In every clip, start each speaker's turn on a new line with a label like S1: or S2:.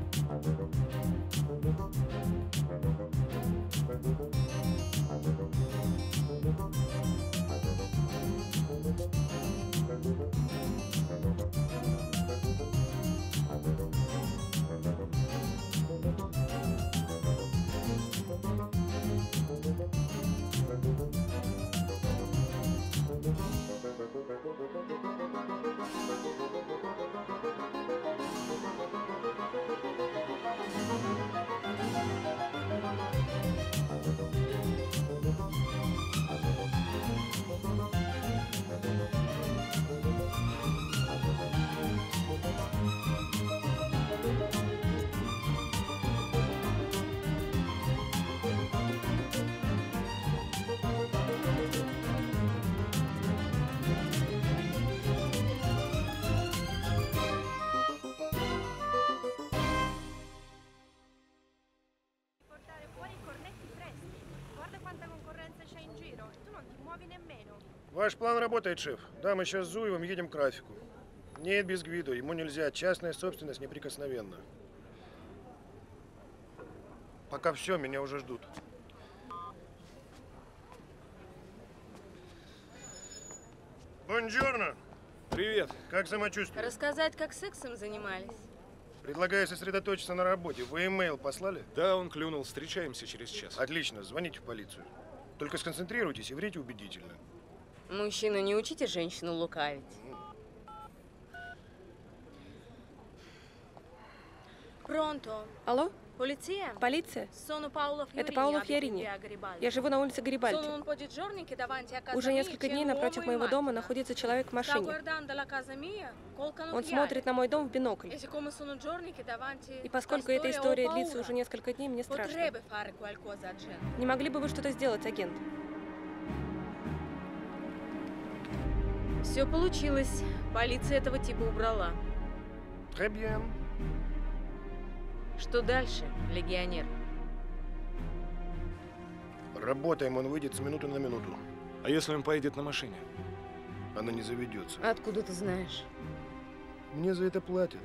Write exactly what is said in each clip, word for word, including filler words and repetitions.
S1: Ваш план работает, шеф. Да, мы сейчас с Зуевым едем к Рафику. Нет, без Гвидо, ему нельзя. Частная собственность неприкосновенна. Пока все, меня уже ждут. Бонджорно!
S2: Привет.
S1: Как самочувствие?
S3: Рассказать, как сексом занимались?
S1: Предлагаю сосредоточиться на работе. Вы имейл послали?
S2: Да, он клюнул. Встречаемся через час.
S1: Отлично, звоните в полицию. Только сконцентрируйтесь и врите убедительно.
S3: Мужчину не учите женщину лукавить. Пронто.
S4: Алло?
S3: Полиция?
S4: Полиция? Это
S3: Это
S4: Паоло Фьорини. Я живу на улице Гарибальди. Уже несколько дней напротив моего дома находится человек в машине. Он смотрит на мой дом в бинокль. И поскольку эта история длится уже несколько дней, мне страшно. Не могли бы вы что-то сделать, агент?
S3: Все получилось. Полиция этого типа убрала.
S1: Très bien.
S3: Что дальше, легионер?
S1: Работаем, он выйдет с минуты на минуту.
S2: А если он поедет на машине?
S1: Она не заведется.
S3: Откуда ты знаешь?
S1: Мне за это платят.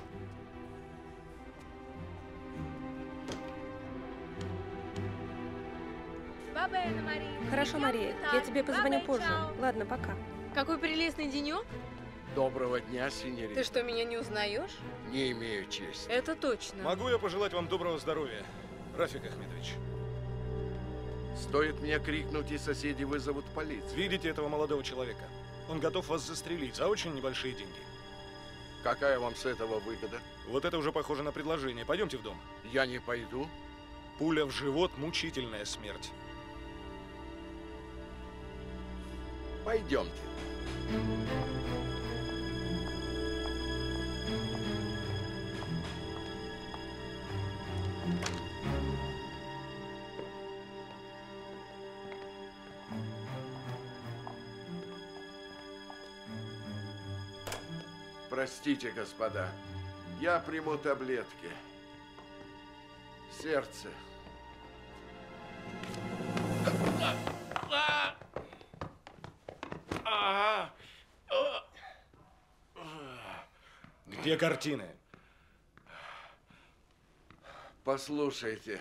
S4: Хорошо, Мария, я тебе позвоню позже. Ладно, пока.
S3: Какой прелестный денек.
S5: Доброго дня, синьорита.
S3: Ты что, меня не узнаешь?
S5: Не имею чести.
S3: Это точно.
S2: Могу я пожелать вам доброго здоровья, Рафик Ахмедович?
S5: Стоит мне крикнуть, и соседи вызовут полицию.
S2: Видите этого молодого человека? Он готов вас застрелить за очень небольшие деньги.
S5: Какая вам с этого выгода?
S2: Вот это уже похоже на предложение. Пойдемте в дом.
S5: Я не пойду.
S2: Пуля в живот – мучительная смерть.
S5: Пойдемте. Простите, господа, я приму таблетки. Сердце.
S2: Где картины?
S5: Послушайте,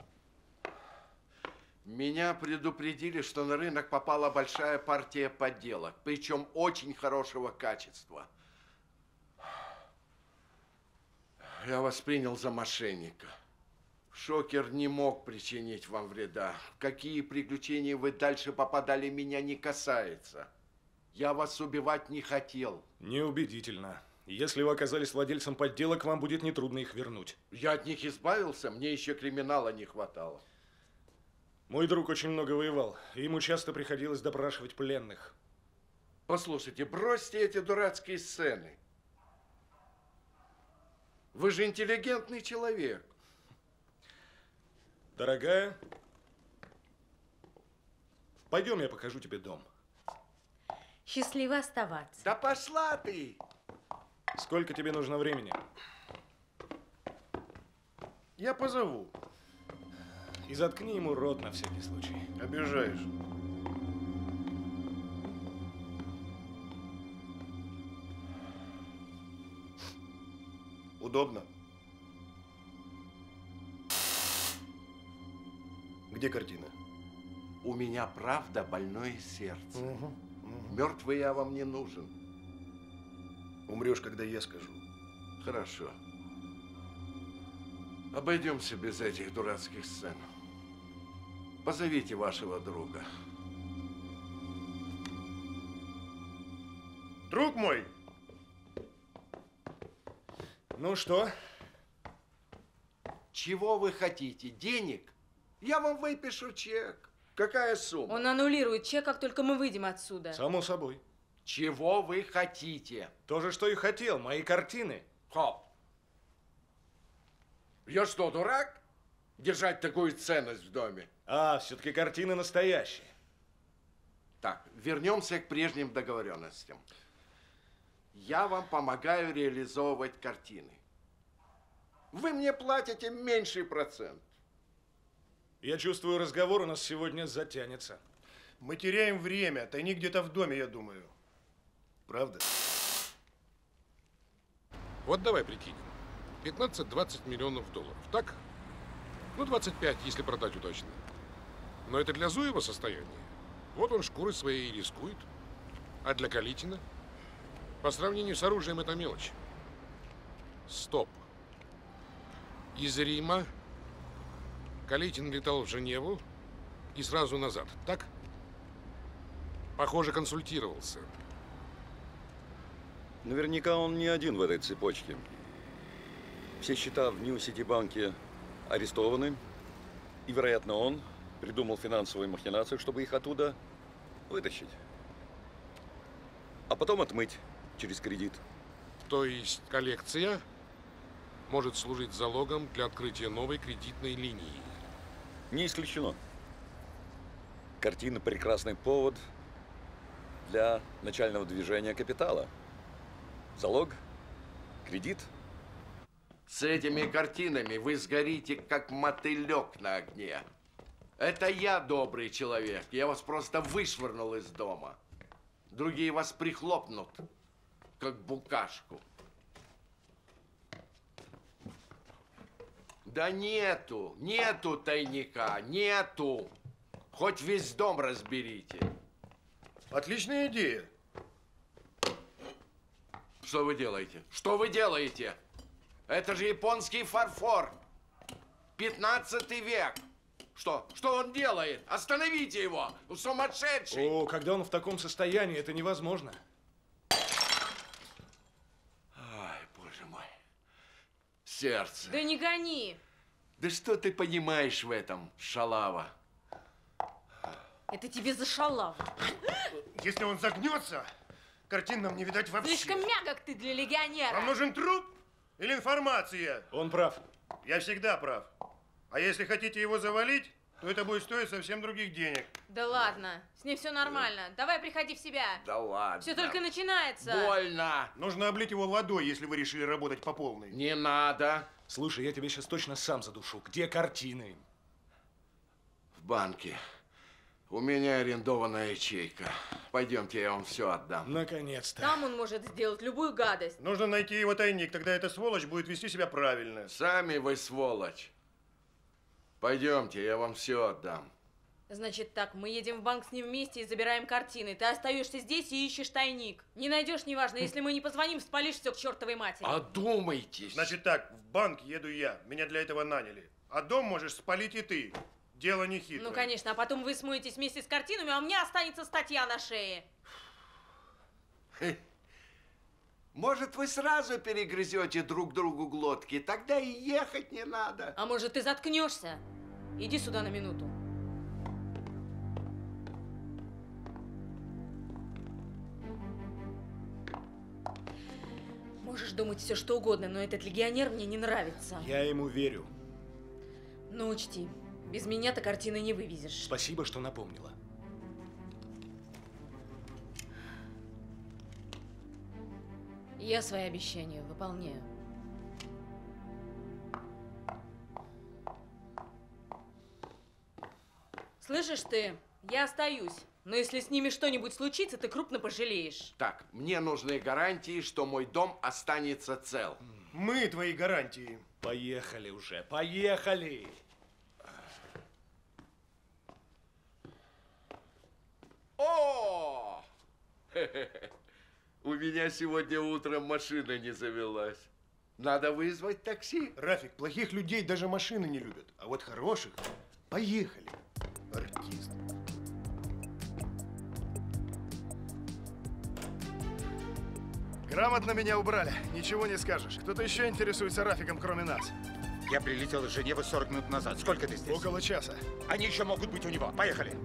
S5: меня предупредили, что на рынок попала большая партия подделок, причем очень хорошего качества. Я вас принял за мошенника. Шокер не мог причинить вам вреда. В какие приключения вы дальше попадали, меня не касается. Я вас убивать не хотел.
S2: Неубедительно. Если вы оказались владельцем подделок, вам будет нетрудно их вернуть.
S5: Я от них избавился, мне еще криминала не хватало.
S2: Мой друг очень много воевал, и ему часто приходилось допрашивать пленных.
S5: Послушайте, бросьте эти дурацкие сцены. Вы же интеллигентный человек.
S2: Дорогая, пойдем, я покажу тебе дом.
S3: Счастливо оставаться.
S5: Да пошла ты!
S2: Сколько тебе нужно времени?
S1: Я позову.
S2: И заткни ему рот на всякий случай.
S1: Обижаешь. Удобно? где картина?
S5: У меня правда больное сердце.
S1: Угу, угу.
S5: Мертвый я вам не нужен.
S1: Умрешь, когда я скажу.
S5: Хорошо. Обойдемся без этих дурацких сцен. Позовите вашего друга.
S1: Друг мой!
S2: Ну что?
S5: Чего вы хотите? Денег? Я вам выпишу чек. Какая сумма?
S3: Он аннулирует чек, как только мы выйдем отсюда.
S2: Само собой.
S5: Чего вы хотите?
S2: То же, что и хотел. Мои картины.
S5: Хоп. Я что, дурак? Держать такую ценность в доме?
S2: А, все-таки картины настоящие.
S5: Так, вернемся к прежним договоренностям. Я вам помогаю реализовывать картины. Вы мне платите меньший процент.
S2: Я чувствую, разговор у нас сегодня затянется.
S1: Мы теряем время. Тайник где-то в доме, я думаю. Правда?
S6: Вот давай прикинем. пятнадцать-двадцать миллионов долларов, так? Ну, двадцать пять, если продать удачно. Но это для Зуева состояние. Вот он шкурой своей и рискует. А для Калитина? По сравнению с оружием это мелочь. Стоп. Из Рима Калитин летал в Женеву и сразу назад, так? Похоже, консультировался.
S7: Наверняка он не один в этой цепочке. Все счета в Нью-Сити-банке арестованы. И, вероятно, он придумал финансовые махинации, чтобы их оттуда вытащить. А потом отмыть через кредит.
S6: То есть коллекция может служить залогом для открытия новой кредитной линии.
S7: Не исключено. Картина – прекрасный повод для начального движения капитала. Залог, кредит.
S5: С этими картинами вы сгорите, как мотылек на огне. Это я добрый человек. Я вас просто вышвырнул из дома. Другие вас прихлопнут, как букашку. Да нету, нету тайника, нету. Хоть весь дом разберите.
S1: Отличная идея.
S5: Что вы делаете? Что вы делаете? Это же японский фарфор. пятнадцатый век. Что? Что он делает? Остановите его! Сумасшедший!
S2: О, когда он в таком состоянии, это невозможно.
S5: Ай, боже мой. Сердце.
S3: Да не гони!
S5: Да что ты понимаешь в этом, шалава?
S3: Это тебе за шалаву.
S1: Если он загнется, картин нам не видать вообще.
S3: Слишком мягок ты для легионера.
S1: Вам нужен труп или информация?
S2: Он прав.
S1: Я всегда прав. А если хотите его завалить, то это будет стоить совсем других денег.
S3: Да ладно, с ним все нормально. Давай приходи в себя.
S5: Да ладно.
S3: Все только начинается.
S5: Больно.
S1: Нужно облить его водой, если вы решили работать по полной.
S5: Не надо.
S2: Слушай, я тебя сейчас точно сам задушу. Где картины?
S5: В банке. У меня арендованная ячейка. Пойдемте, я вам все отдам.
S2: Наконец-то.
S3: Там он может сделать любую гадость.
S1: Нужно найти его тайник, тогда эта сволочь будет вести себя правильно.
S5: Сами вы сволочь. Пойдемте, я вам все отдам.
S3: Значит так, мы едем в банк с ним вместе и забираем картины. Ты остаешься здесь и ищешь тайник. Не найдешь, неважно. Если мы не позвоним, спалишь все к чертовой матери.
S5: Одумайтесь.
S1: Значит так, в банк еду я. Меня для этого наняли. А дом можешь спалить и ты. Дело не хитрое.
S3: Ну, конечно, а потом вы смоетесь вместе с картинами, а у меня останется статья на шее.
S5: Может, вы сразу перегрызете друг другу глотки, тогда и ехать не надо.
S3: А может, ты заткнешься? Иди сюда на минуту. Можешь думать все, что угодно, но этот легионер мне не нравится.
S2: Я ему верю.
S3: Но учти, без меня ты картины не вывезешь.
S2: Спасибо, что напомнила.
S3: Я свои обещания выполняю. Слышишь ты? Я остаюсь. Но если с ними что-нибудь случится, ты крупно пожалеешь.
S5: Так, мне нужны гарантии, что мой дом останется цел.
S1: Мы твои гарантии.
S2: Поехали уже, поехали.
S5: О! У меня сегодня утром машина не завелась. Надо вызвать такси.
S1: Рафик, плохих людей даже машины не любят. А вот хороших – поехали. Артист.
S8: Грамотно меня убрали. Ничего не скажешь. Кто-то еще интересуется Рафиком, кроме нас.
S9: Я прилетел из Женевы сорок минут назад. Сколько ты здесь?
S8: Около часа.
S9: Они еще могут быть у него. Поехали.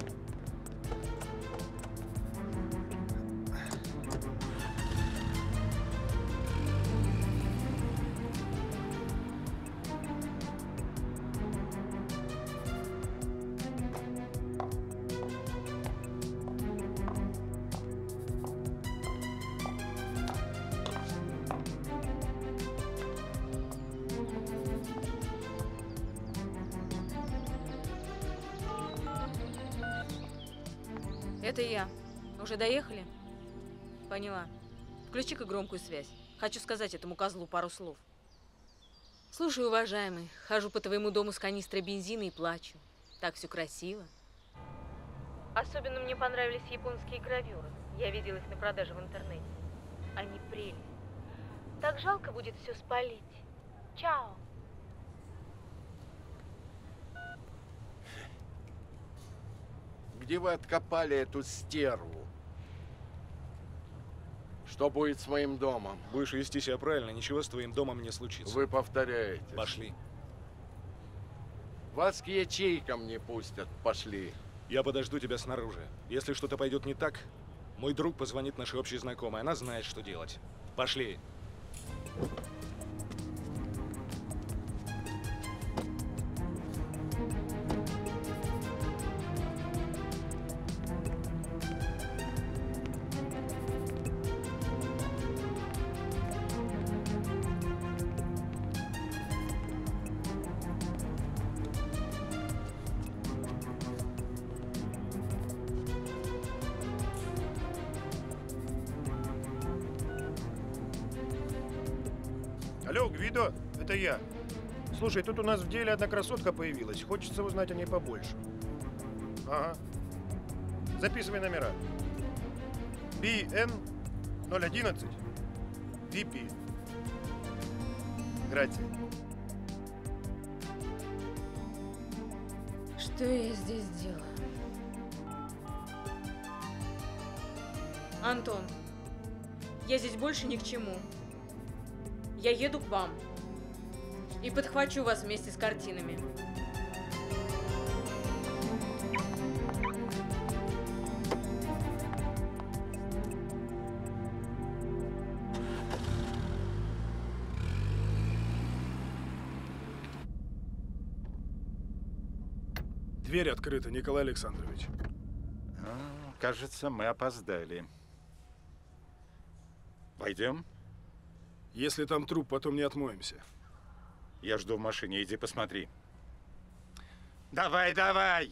S3: Это я. Уже доехали? Поняла. Включи-ка громкую связь. Хочу сказать этому козлу пару слов. Слушай, уважаемый, хожу по твоему дому с канистрой бензина и плачу. Так все красиво. Особенно мне понравились японские гравюры. Я видела их на продаже в интернете. Они прелесть. Так жалко будет все спалить. Чао.
S5: Где вы откопали эту стерву? Что будет с моим домом?
S2: Будешь вести себя правильно, ничего с твоим домом не случится.
S5: Вы повторяете.
S2: Пошли.
S5: Вас к ячейкам не пустят. Пошли.
S2: Я подожду тебя снаружи. Если что-то пойдет не так, мой друг позвонит нашей общей знакомой. Она знает, что делать. Пошли.
S1: Алло, Гвидо, это я. Слушай, тут у нас в деле одна красотка появилась. Хочется узнать о ней побольше. Ага. Записывай номера. би эн ноль одиннадцать ви пи. Грация.
S3: Что я здесь делаю? Антон, я здесь больше ни к чему. Я еду к вам и подхвачу вас вместе с картинами.
S8: Дверь открыта, Николай Александрович.
S9: А, кажется, мы опоздали. Войдем?
S8: Если там труп, потом не отмоемся.
S9: Я жду в машине, иди посмотри. Давай, давай!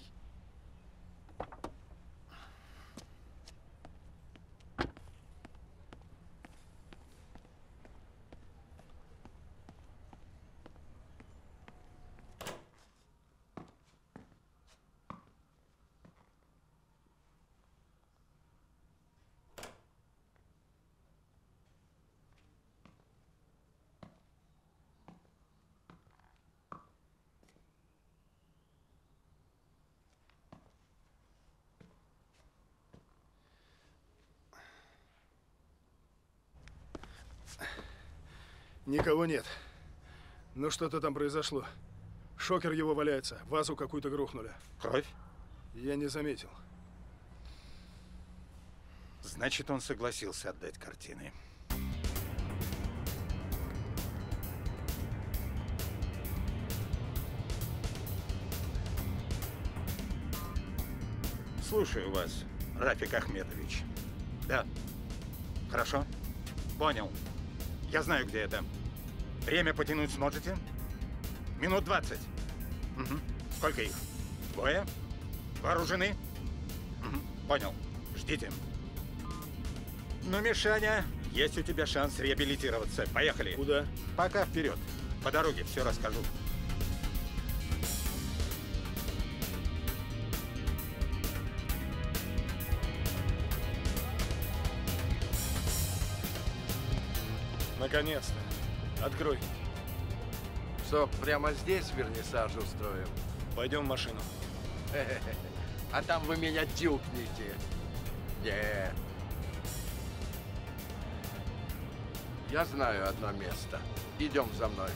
S8: Никого нет. Но что-то там произошло. Шокер его валяется. Вазу какую-то грохнули.
S9: Кровь?
S8: Я не заметил.
S9: Значит, он согласился отдать картины. Слушаю вас, Рафик Ахметович. Да. Хорошо? Понял. Я знаю, где это. Время потянуть сможете? Минут двадцать. Угу. Сколько их? Двое? Вооружены? Угу. Понял. Ждите. Ну, Мишаня, есть у тебя шанс реабилитироваться. Поехали.
S8: Куда?
S9: Пока вперед. По дороге все расскажу.
S2: Наконец-то. Открой.
S5: Что, прямо здесь вернисаж устроим?
S2: Пойдем в машину.
S5: А там вы меня дюкнете. Нет. Я знаю одно место. Идем за мной.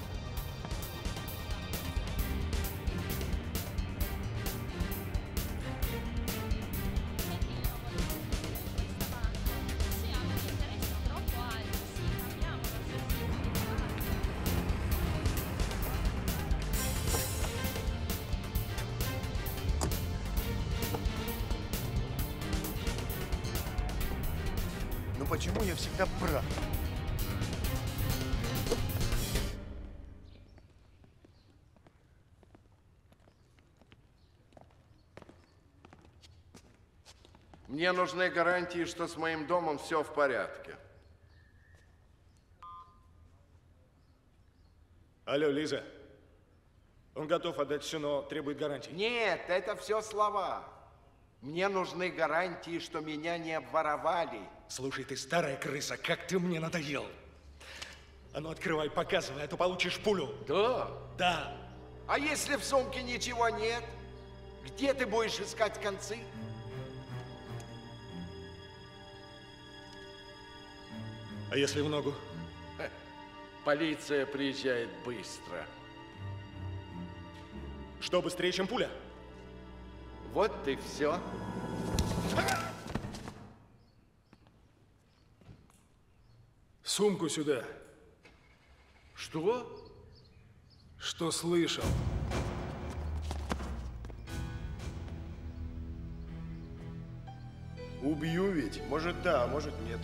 S1: Ну почему я всегда прав?
S5: Мне нужны гарантии, что с моим домом все в порядке.
S2: Алло, Лиза. Он готов отдать все, но требует гарантии.
S5: Нет, это все слова. Мне нужны гарантии, что меня не обворовали.
S2: Слушай, ты старая крыса, как ты мне надоел. А ну открывай, показывай, а то получишь пулю.
S5: Да?
S2: Да.
S5: А если в сумке ничего нет? Где ты будешь искать концы?
S2: А если в ногу?
S5: Полиция приезжает быстро.
S2: Что, быстрее, чем пуля?
S5: Вот и все.
S8: Сумку сюда.
S5: Что?
S8: Что слышал?
S1: Убью ведь. Может да, а может нет.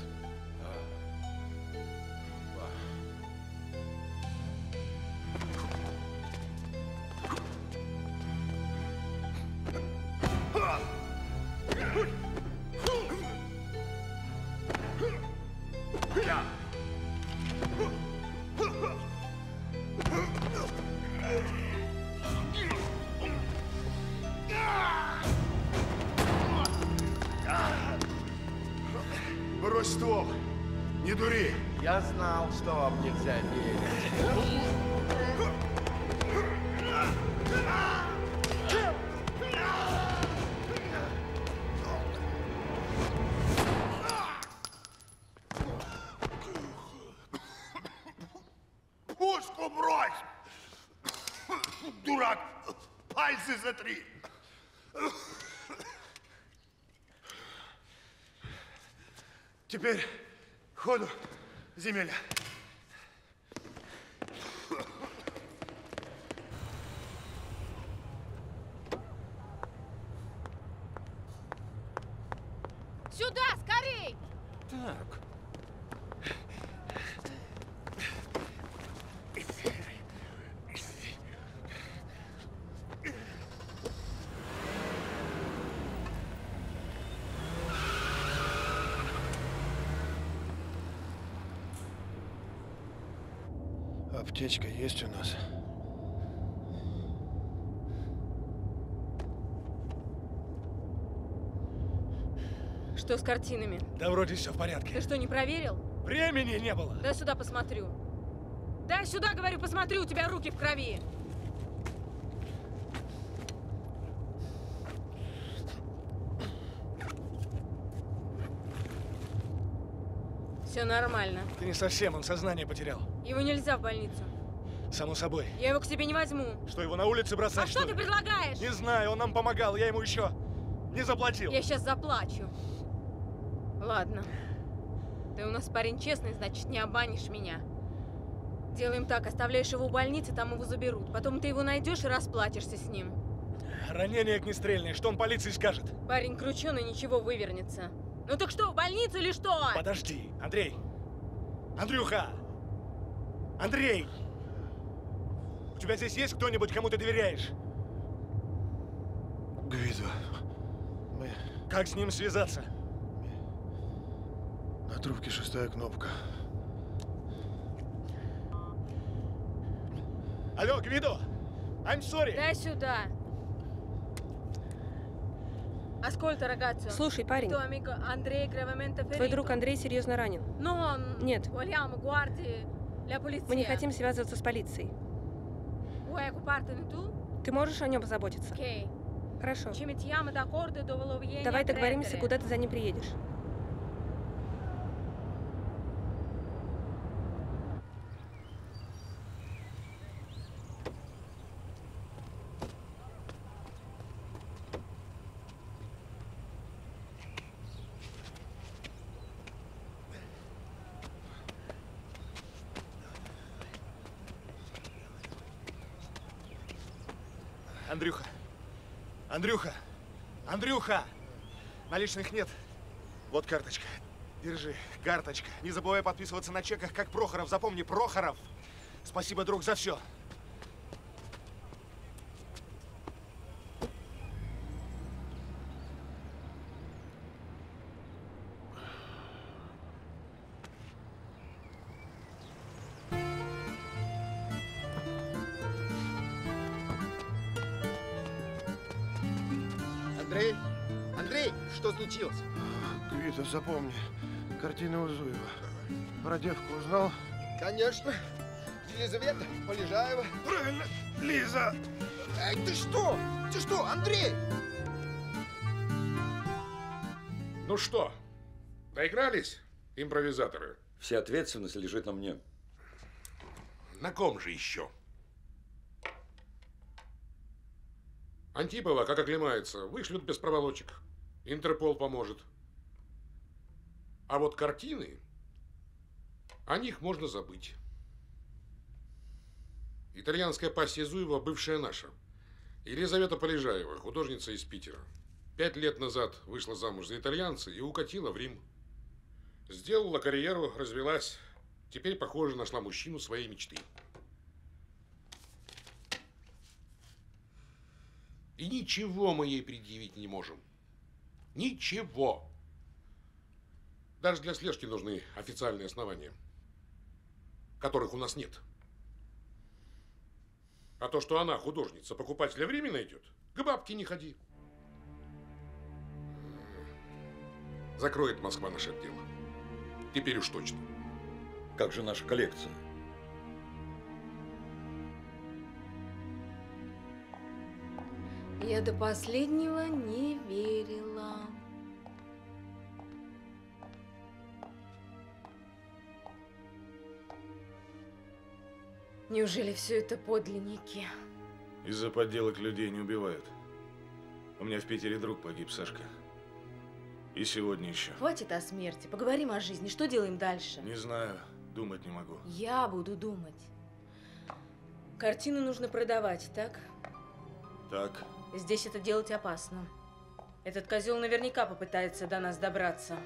S8: Брось ствол. Не дури.
S5: Я знал, что вам нельзя верить.
S1: Пушку брось! Дурак! Пальцы затри! Теперь ходу земля.
S3: Сюда, скорей!
S1: Так. Аптечка есть у нас?
S3: Что с картинами?
S2: Да вроде все в порядке.
S3: Ты что, не проверил?
S2: Времени не было.
S3: Дай сюда посмотрю. Дай сюда, говорю, посмотрю, у тебя руки в крови. Все нормально.
S2: Ты не совсем, он сознание потерял.
S3: Его нельзя в больницу.
S2: Само собой.
S3: Я его к себе не возьму.
S2: Что, его на улице бросать,
S3: А что,
S2: что
S3: ты
S2: ли?
S3: предлагаешь?
S2: Не знаю, он нам помогал, я ему еще не заплатил.
S3: Я сейчас заплачу. Ладно. Ты у нас парень честный, значит, не обманешь меня. Делаем так, оставляешь его в больнице, там его заберут. Потом ты его найдешь и расплатишься с ним.
S2: Ранение огнестрельное, что он полиции скажет?
S3: Парень крученый, ничего вывернется. Ну так что, в больницу или что?
S2: Подожди, Андрей. Андрюха! Андрей! У тебя здесь есть кто-нибудь, кому ты доверяешь?
S1: Гвидо. Мы...
S2: Как с ним связаться?
S1: На трубке шестая кнопка.
S2: Алло, Гвидо! I'm sorry!
S3: Дай сюда. Аскольта, ragazzo.
S4: Слушай, парень,
S3: Tuo amico Andrei gravemente ferito.
S4: твой друг Андрей серьезно ранен.
S3: Non.
S4: Нет.
S3: Vogliamo, guardi.
S4: Мы не хотим связываться с полицией. Ты можешь о нем позаботиться? Хорошо. Давай договоримся, куда ты за ним приедешь.
S2: Андрюха! Андрюха! Андрюха! Наличных нет. Вот карточка. Держи, карточка. Не забывай подписываться на чеках, как Прохоров. Запомни, Прохоров. Спасибо, друг, за все.
S10: Андрей? Андрей, что случилось?
S1: Гвидо, запомни. Картина Узуева. Про девку узнал?
S10: Конечно. Елизавета Полежаева.
S1: Правильно, Лиза.
S10: Эй, ты что? Ты что, Андрей?
S6: Ну что, доигрались, импровизаторы?
S7: Вся ответственность лежит на мне.
S6: На ком же еще? Антипова, как оклемается, вышлют без проволочек. Интерпол поможет. А вот картины, о них можно забыть. Итальянская пассия Зуева, бывшая наша. Елизавета Полежаева, художница из Питера. Пять лет назад вышла замуж за итальянца и укатила в Рим. Сделала карьеру, развелась. Теперь, похоже, нашла мужчину своей мечты. И ничего мы ей предъявить не можем. Ничего. Даже для слежки нужны официальные основания, которых у нас нет. А то, что она художница, покупателя в Риме найдет, к бабке не ходи. Закроет Москва наше дело. Теперь уж точно.
S7: Как же наша коллекция?
S3: Я до последнего не верила. Неужели все это подлинники?
S8: Из-за подделок людей не убивают. У меня в Питере друг погиб, Сашка. И сегодня еще.
S3: Хватит о смерти, поговорим о жизни. Что делаем дальше?
S8: Не знаю, думать не могу.
S3: Я буду думать. Картину нужно продавать, так?
S8: Так.
S3: Здесь это делать опасно. Этот козел наверняка попытается до нас добраться.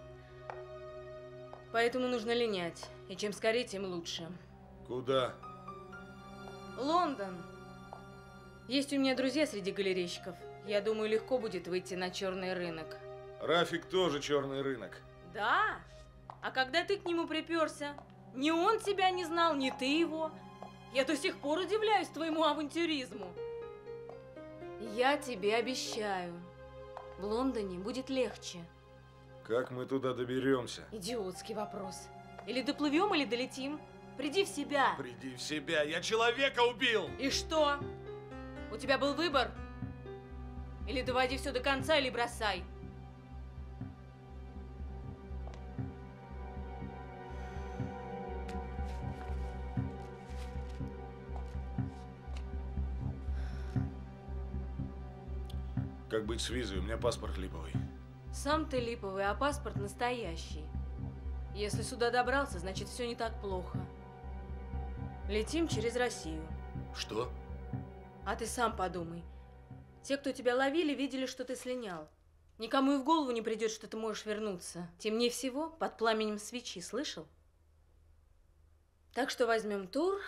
S3: Поэтому нужно линять. И чем скорее, тем лучше.
S8: Куда?
S3: Лондон. Есть у меня друзья среди галерейщиков. Я думаю, легко будет выйти на черный рынок.
S8: Рафик тоже черный рынок.
S3: Да? А когда ты к нему приперся, ни он тебя не знал, ни ты его. Я до сих пор удивляюсь твоему авантюризму. Я тебе обещаю, в Лондоне будет легче.
S8: Как мы туда доберемся?
S3: Идиотский вопрос. Или доплывем, или долетим. Приди в себя.
S2: Приди в себя. Я человека убил.
S3: И что? У тебя был выбор? Или доводи все до конца, или бросай.
S8: Как быть с визой? У меня паспорт липовый.
S3: Сам ты липовый, а паспорт настоящий. Если сюда добрался, значит, все не так плохо. Летим через Россию.
S8: Что?
S3: А ты сам подумай. Те, кто тебя ловили, видели, что ты слинял. Никому и в голову не придет, что ты можешь вернуться. Темнее всего под пламенем свечи, слышал? Так что возьмем тур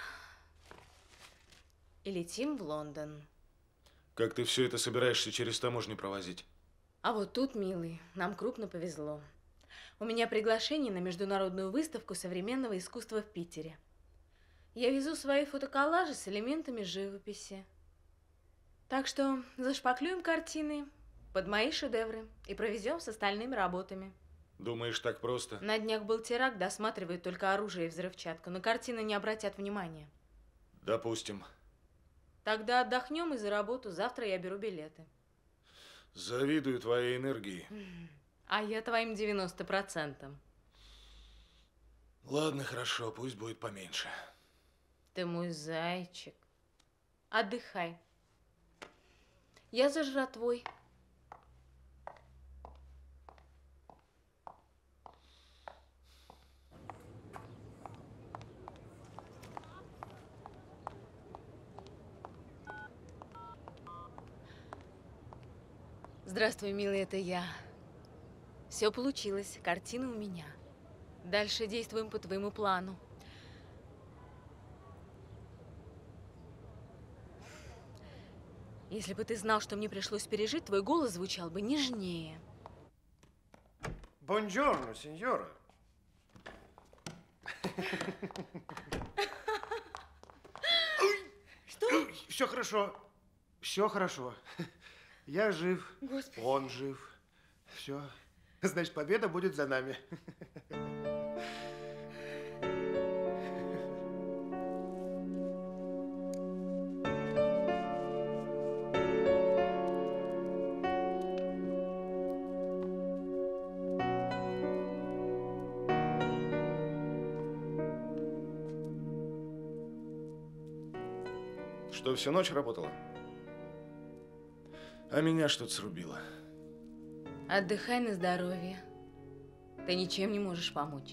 S3: и летим в Лондон.
S8: Как ты все это собираешься через таможню провозить?
S3: А вот тут, милый, нам крупно повезло. У меня приглашение на международную выставку современного искусства в Питере. Я везу свои фотоколлажи с элементами живописи. Так что зашпаклюем картины под мои шедевры и провезем с остальными работами.
S8: Думаешь, так просто?
S3: На днях был теракт, досматривают только оружие и взрывчатку. На картины не обратят внимания.
S8: Допустим.
S3: Тогда отдохнем и за работу. Завтра я беру билеты.
S8: Завидую твоей энергии.
S3: А я твоим девяноста процентам.
S8: Ладно, хорошо, пусть будет поменьше.
S3: Ты мой зайчик. Отдыхай. Я за жратвой. Здравствуй, милый, это я. Все получилось, картина у меня. Дальше действуем по твоему плану. Если бы ты знал, что мне пришлось пережить, твой голос звучал бы нежнее.
S1: Бонджорно, сеньора.
S4: Что?
S1: Все хорошо. Все хорошо. Я жив.
S4: Господи.
S1: Он жив. Все. Значит, победа будет за нами.
S8: Что, всю ночь работала? А меня что-то срубило.
S3: Отдыхай на здоровье. Ты ничем не можешь помочь.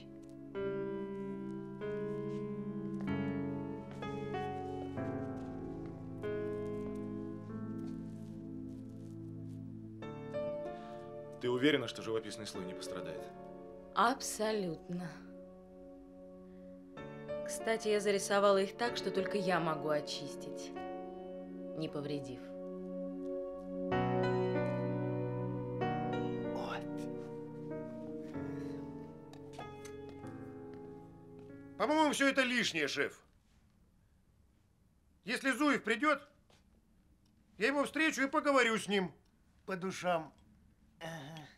S8: Ты уверена, что живописный слой не пострадает?
S3: Абсолютно. Кстати, я зарисовала их так, что только я могу очистить, не повредив.
S1: По-моему, все это лишнее, шеф. Если Зуев придет, я его встречу и поговорю с ним по душам. Ага.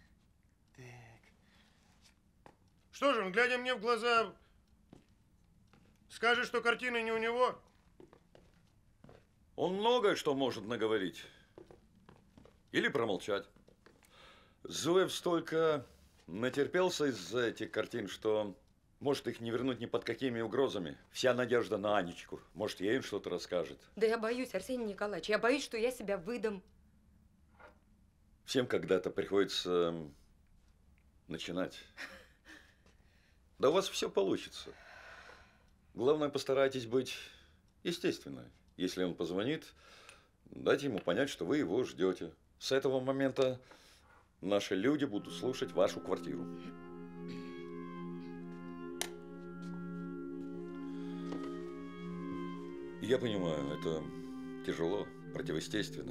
S1: Так. Что же он, глядя мне в глаза, скажет, что картина не у него?
S7: Он многое что может наговорить. Или промолчать. Зуев столько натерпелся из-за этих картин, что может их не вернуть ни под какими угрозами. Вся надежда на Анечку. Может, ей он что-то расскажет.
S4: Да я боюсь, Арсений Николаевич. Я боюсь, что я себя выдам.
S7: Всем когда-то приходится начинать. Да у вас все получится. Главное, постарайтесь быть естественной. Если он позвонит, дайте ему понять, что вы его ждете. С этого момента наши люди будут слушать вашу квартиру. Я понимаю, это тяжело, противоестественно.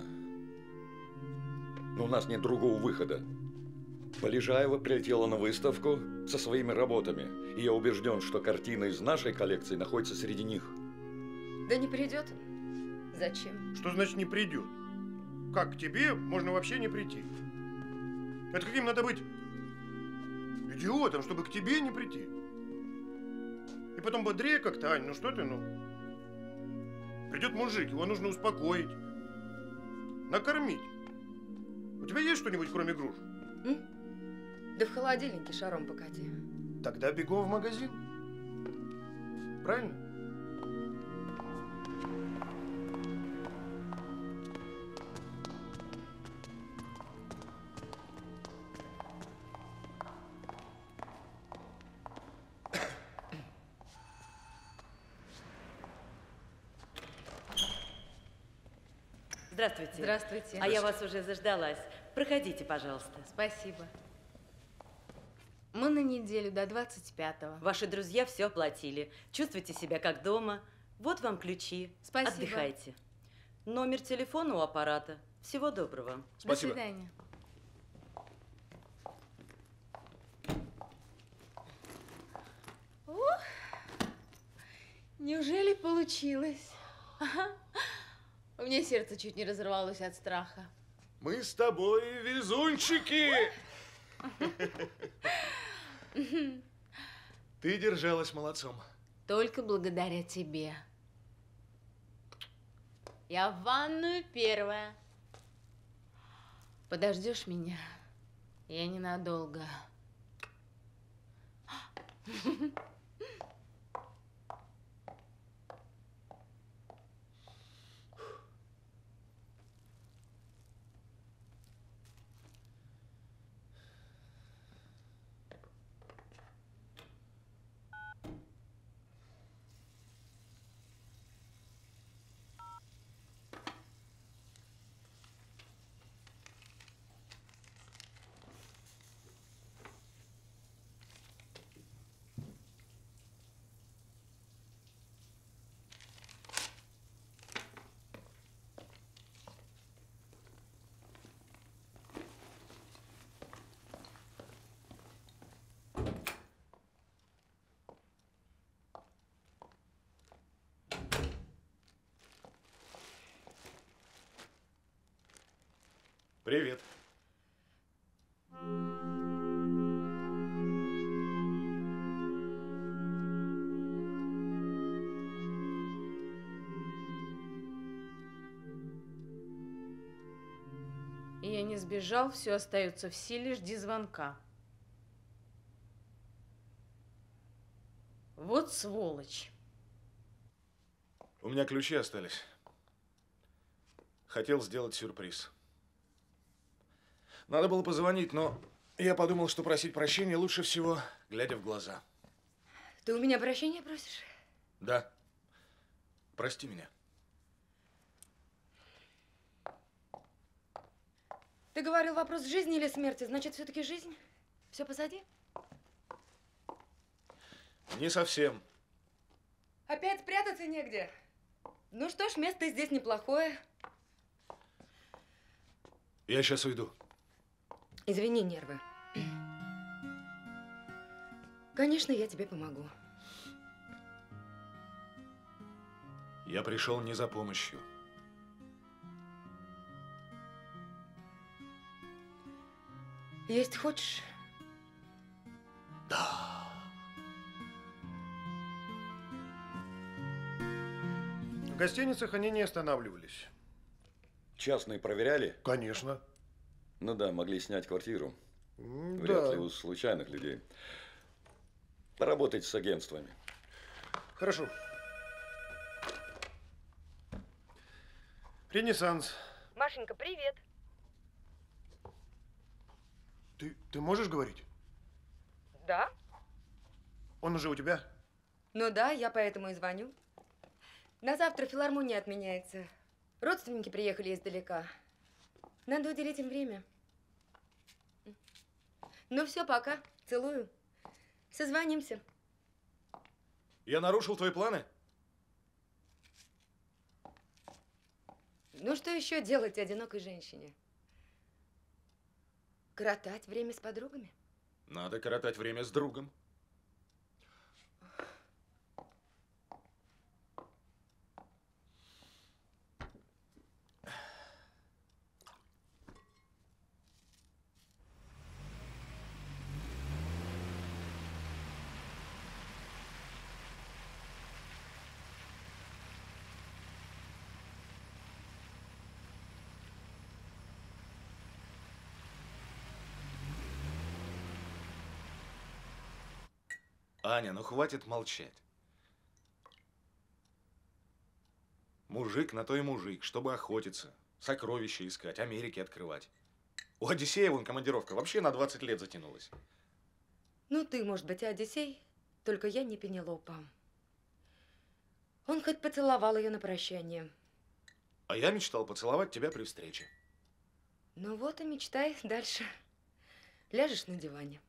S7: Но у нас нет другого выхода. Полежаева прилетела на выставку со своими работами. И я убежден, что картина из нашей коллекции находится среди них.
S4: Да не придет? Зачем?
S1: Что значит не придет? Как к тебе можно вообще не прийти? Это каким надо быть идиотом, чтобы к тебе не прийти? И потом бодрее как-то, Ань, ну что ты, ну... Придет мужик, его нужно успокоить, накормить. У тебя есть что-нибудь, кроме груш?
S4: М? Да в холодильнике шаром покати.
S1: Тогда бегом в магазин. Правильно?
S11: Здравствуйте.
S3: Здравствуйте.
S11: А я вас уже заждалась. Проходите, пожалуйста.
S3: Спасибо. Мы на неделю до двадцать пятого.
S11: Ваши друзья все оплатили. Чувствуйте себя как дома. Вот вам ключи.
S3: Спасибо.
S11: Отдыхайте. Номер телефона у аппарата. Всего доброго.
S8: Спасибо.
S3: До свидания. Ух, неужели получилось? У меня сердце чуть не разорвалось от страха.
S8: Мы с тобой везунчики!
S2: Ты держалась молодцом.
S3: Только благодаря тебе. Я в ванную первая. Подождешь меня? Я ненадолго.
S8: Привет.
S3: Я не сбежал, все остается в силе, жди звонка. Вот сволочь.
S8: У меня ключи остались. Хотел сделать сюрприз. Надо было позвонить, но я подумал, что просить прощения лучше всего, глядя в глаза.
S12: Ты у меня прощения просишь?
S8: Да. Прости меня.
S12: Ты говорил, вопрос жизни или смерти, значит, все-таки жизнь? Все позади?
S8: Не совсем.
S12: Опять прятаться негде. Ну что ж, место здесь неплохое.
S8: Я сейчас уйду.
S12: Извини, нервы. Конечно, я тебе помогу.
S8: Я пришел не за помощью.
S12: Есть хочешь?
S8: Да.
S1: В гостиницах они не останавливались.
S7: Частные проверяли?
S1: Конечно.
S7: Ну да, могли снять квартиру.
S1: Да.
S7: Вряд ли у случайных людей. Поработать с агентствами.
S1: Хорошо. Ренессанс.
S12: Машенька, привет.
S1: Ты, ты можешь говорить?
S12: Да.
S1: Он уже у тебя?
S12: Ну да, я поэтому и звоню. На завтра филармония отменяется. Родственники приехали издалека. Надо уделить им время. Ну все, пока. Целую. Созвонимся.
S8: Я нарушил твои планы?
S12: Ну что еще делать одинокой женщине? Коротать время с подругами?
S8: Надо коротать время с другом. Аня, ну хватит молчать. Мужик на то и мужик, чтобы охотиться, сокровища искать, Америки открывать. У Одиссея вон командировка вообще на двадцать лет затянулась.
S12: Ну, ты, может быть, Одиссей, только я не Пенелопа. Он хоть поцеловал ее на прощание.
S8: А я мечтал поцеловать тебя при встрече.
S12: Ну вот и мечтай дальше. Ляжешь на диване.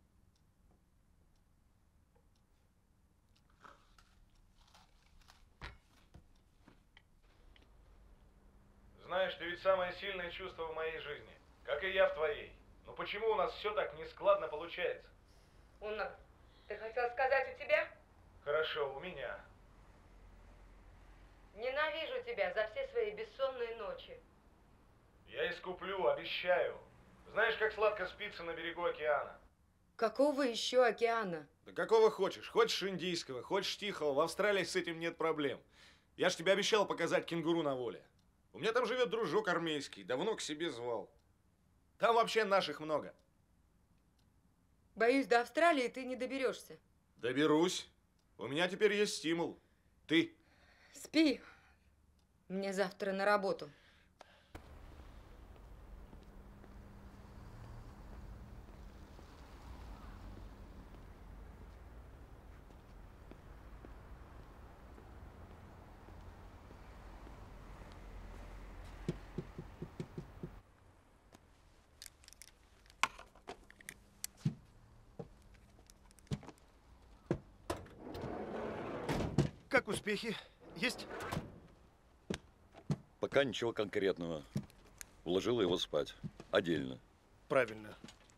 S13: Знаешь, ты ведь самое сильное чувство в моей жизни, как и я в твоей. Но почему у нас все так нескладно получается?
S12: Уна, ты хотел сказать у тебя?
S13: Хорошо, у меня.
S12: Ненавижу тебя за все свои бессонные ночи.
S13: Я искуплю, обещаю. Знаешь, как сладко спится на берегу океана?
S12: Какого еще океана?
S8: Да какого хочешь. Хочешь Индийского, хочешь Тихого. В Австралии с этим нет проблем. Я ж тебе обещал показать кенгуру на воле. У меня там живет дружок армейский. Давно к себе звал. Там вообще наших много.
S12: Боюсь, до Австралии ты не доберешься.
S8: Доберусь. У меня теперь есть стимул. Ты.
S12: Спи. Мне завтра на работу.
S1: Как успехи? Есть?
S7: Пока ничего конкретного. Уложила его спать. Отдельно.
S1: Правильно.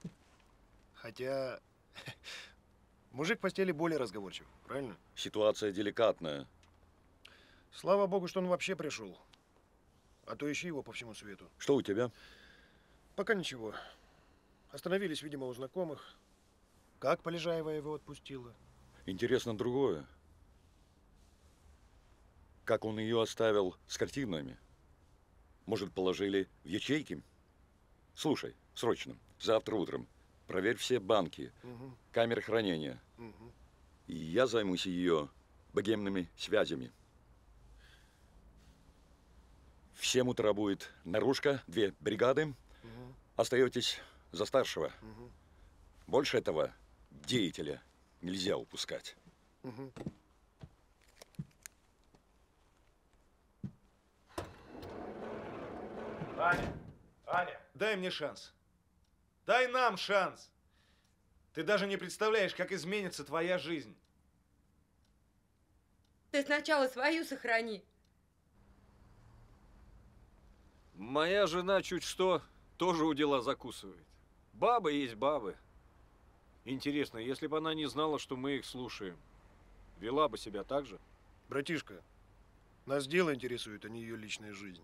S1: Хотя мужик в постели более разговорчив, правильно?
S7: Ситуация деликатная.
S1: Слава богу, что он вообще пришел. А то ищи его по всему свету.
S7: Что у тебя?
S1: Пока ничего. Остановились, видимо, у знакомых. Как Полежаева его отпустила?
S7: Интересно другое. Как он ее оставил с картинами? Может, положили в ячейки? Слушай, срочно, завтра утром проверь все банки, угу. камеры хранения. Угу. И я займусь ее богемными связями. В семь утра будет наружка, две бригады. Угу. Остаетесь за старшего. Угу. Больше этого деятеля нельзя упускать.
S1: Угу.
S8: Аня, Аня, дай мне шанс. Дай нам шанс. Ты даже не представляешь, как изменится твоя жизнь.
S12: Ты сначала свою сохрани.
S14: Моя жена чуть что тоже у дела закусывает. Бабы есть бабы. Интересно, если бы она не знала, что мы их слушаем, вела бы себя так же?
S1: Братишка, нас дело интересует, а не ее личная жизнь.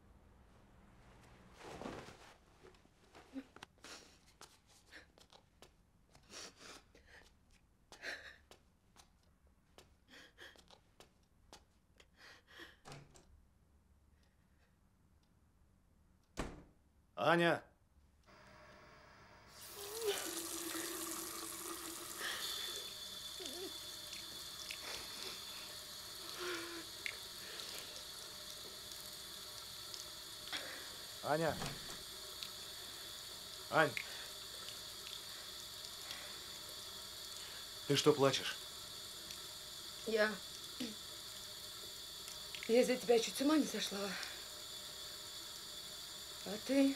S8: Аня! Аня! Ань! Ты что плачешь?
S12: Я... Я из-за тебя чуть с ума не сошла. А ты...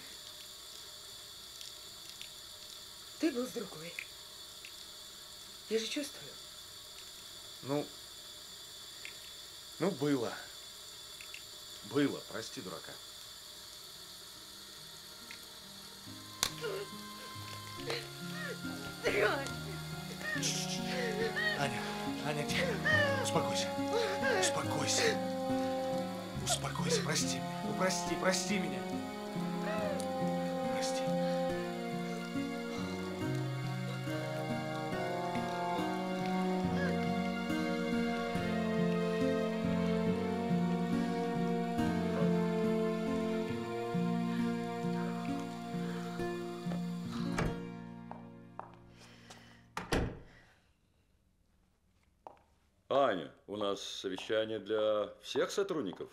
S12: Ты был с другой. Я же чувствую.
S8: Ну... Ну, было. Было, прости, дурака. Аня, Аня, тихо. Успокойся. Успокойся. Успокойся, прости меня. Ну, прости, прости меня. Прости.
S7: Аня, у нас совещание для всех сотрудников.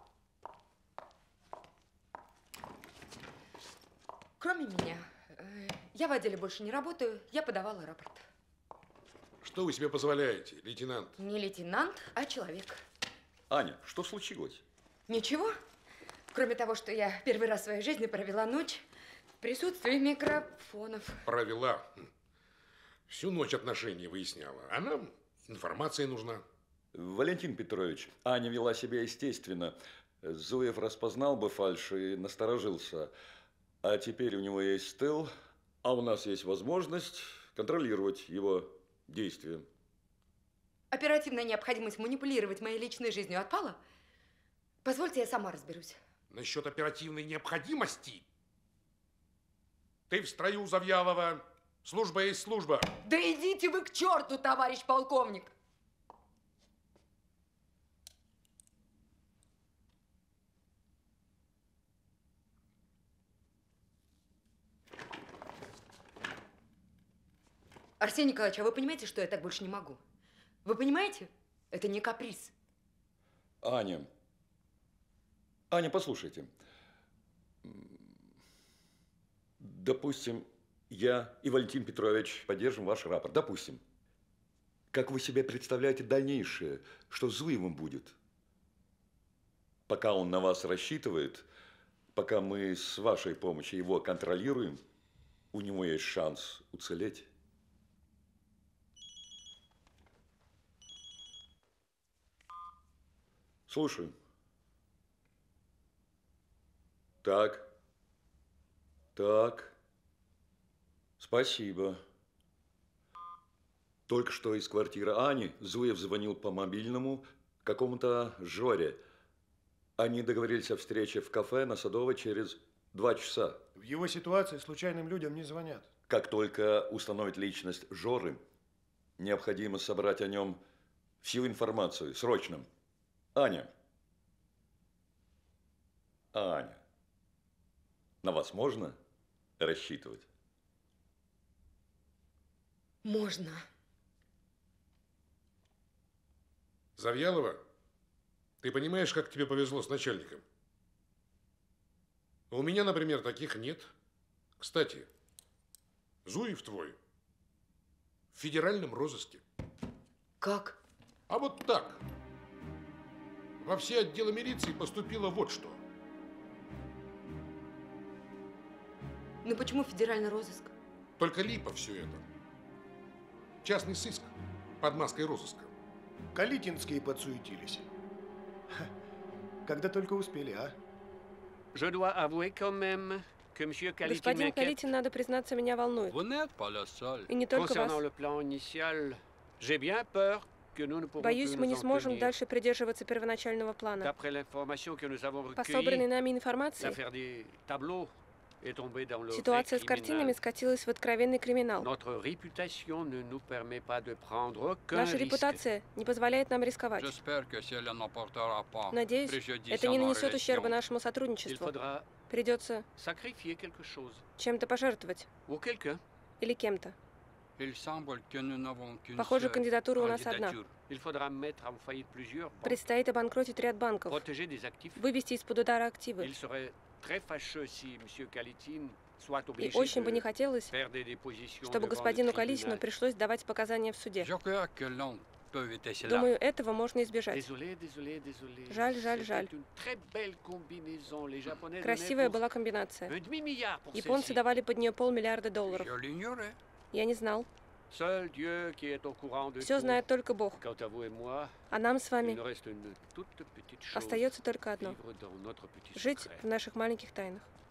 S12: Кроме меня. Я в отделе больше не работаю, я подавала рапорт.
S6: Что вы себе позволяете, лейтенант?
S12: Не лейтенант, а человек.
S7: Аня, что случилось?
S12: Ничего. Кроме того, что я первый раз в своей жизни провела ночь в присутствии микрофонов.
S6: Провела. Всю ночь отношения выясняла. А нам информация нужна.
S7: Валентин Петрович, Аня вела себя естественно. Зуев распознал бы фальшь и насторожился. А теперь у него есть тыл, а у нас есть возможность контролировать его действия.
S12: Оперативная необходимость манипулировать моей личной жизнью отпала? Позвольте, я сама разберусь.
S6: Насчет оперативной необходимости? Ты в строю, Завьялова. Служба есть служба.
S12: Да идите вы к черту, товарищ полковник! Арсений Николаевич, а вы понимаете, что я так больше не могу? Вы понимаете? Это не каприз.
S7: Аня, Аня, послушайте. Допустим, я и Валентин Петрович поддержим ваш рапорт. Допустим. Как вы себе представляете дальнейшее, что с Зуевым будет? Пока он на вас рассчитывает, пока мы с вашей помощью его контролируем, у него есть шанс уцелеть. Слушаю. Так. Так. Спасибо. Только что из квартиры Ани Зуев звонил по мобильному какому-то Жоре. Они договорились о встрече в кафе на Садовой через два часа.
S1: В его ситуации случайным людям не звонят.
S7: Как только установить личность Жоры, необходимо собрать о нем всю информацию, срочно. Аня. Аня. На вас можно рассчитывать?
S12: Можно.
S6: Завьялова, ты понимаешь, как тебе повезло с начальником? У меня, например, таких нет. Кстати, Зуев твой в федеральном розыске.
S12: Как?
S6: А вот так. Во все отделы милиции поступило вот что.
S12: Ну почему федеральный розыск?
S6: Только липа все это. Частный сыск под маской розыска.
S1: Калитинские подсуетились. Когда только успели, а?
S4: Господин Калитин, надо признаться, меня волнует. И не только вас. Боюсь, мы не сможем дальше придерживаться первоначального плана. По собранной нами информации, ситуация с картинами скатилась в откровенный криминал. Наша репутация не позволяет нам рисковать. Надеюсь, это не нанесет ущерба нашему сотрудничеству. Придется чем-то пожертвовать. Или кем-то. Похоже, кандидатура у нас одна. Предстоит обанкротить ряд банков, вывести из-под удара активы. И очень бы не хотелось, чтобы господину Калитину пришлось давать показания в суде. Думаю, этого можно избежать. Жаль, жаль, жаль. Красивая была комбинация. Японцы давали под нее полмиллиарда долларов. Я не знал. Все знает только Бог. А нам с вами остается только одно – жить в наших маленьких тайнах.